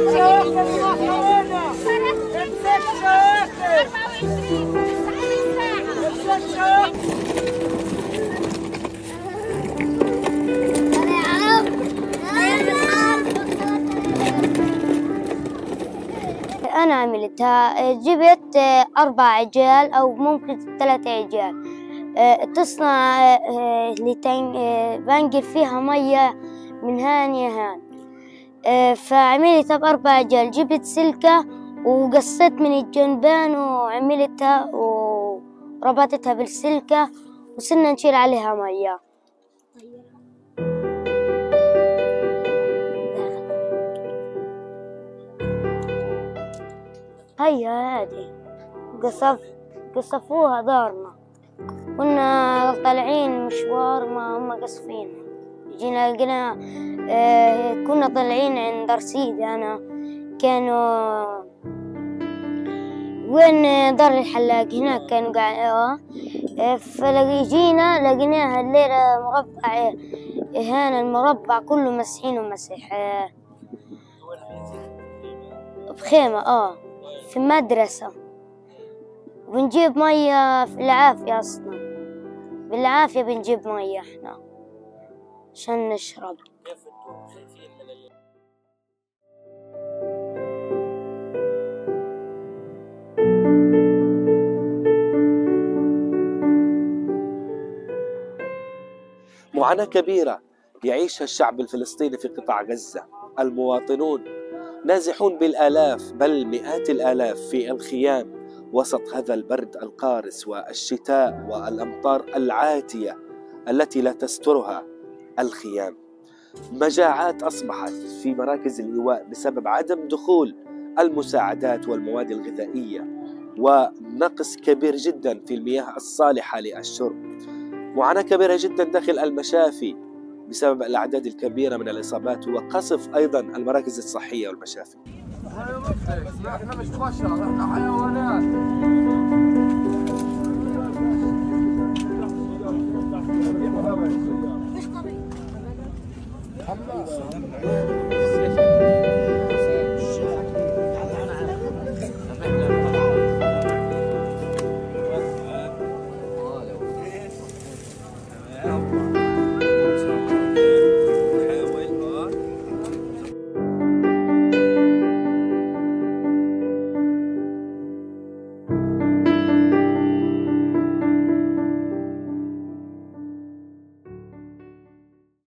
أنا عملتها، جبت 4 عجال أو ممكن 3 عجال. تصنع بنقل فيها مية من هان يهان. فعملتها ب4 عجال، جبت سلكة وقصيت من الجنبين وعملتها وربطتها بالسلكة وصرنا نشيل عليها مية. هيا هادي قصفوها دارنا، كنا طالعين مشوار ما هم قصفينها، جينا لقينا كنا طالعين عند رصيد. أنا كانوا وين دار الحلاق هناك كانوا فلقينا لقيناها الليلة مربع هنا، المربع كله مسحين ومسح بخيمة في مدرسة. بنجيب مية في العافية، أصلا بالعافية بنجيب مية إحنا عشان نشرب. معاناة كبيرة يعيشها الشعب الفلسطيني في قطاع غزة. المواطنون نازحون بالآلاف بل مئات الآلاف في الخيام وسط هذا البرد القارس والشتاء والأمطار العاتية التي لا تسترها الخيام. مجاعات أصبحت في مراكز الإيواء بسبب عدم دخول المساعدات والمواد الغذائية، ونقص كبير جدا في المياه الصالحة للشرب. معاناة كبيرة جدا داخل المشافي بسبب الأعداد الكبيرة من الإصابات وقصف أيضا المراكز الصحية والمشافي. احنا مش بشر، احنا حيوانات. مش طبيعي.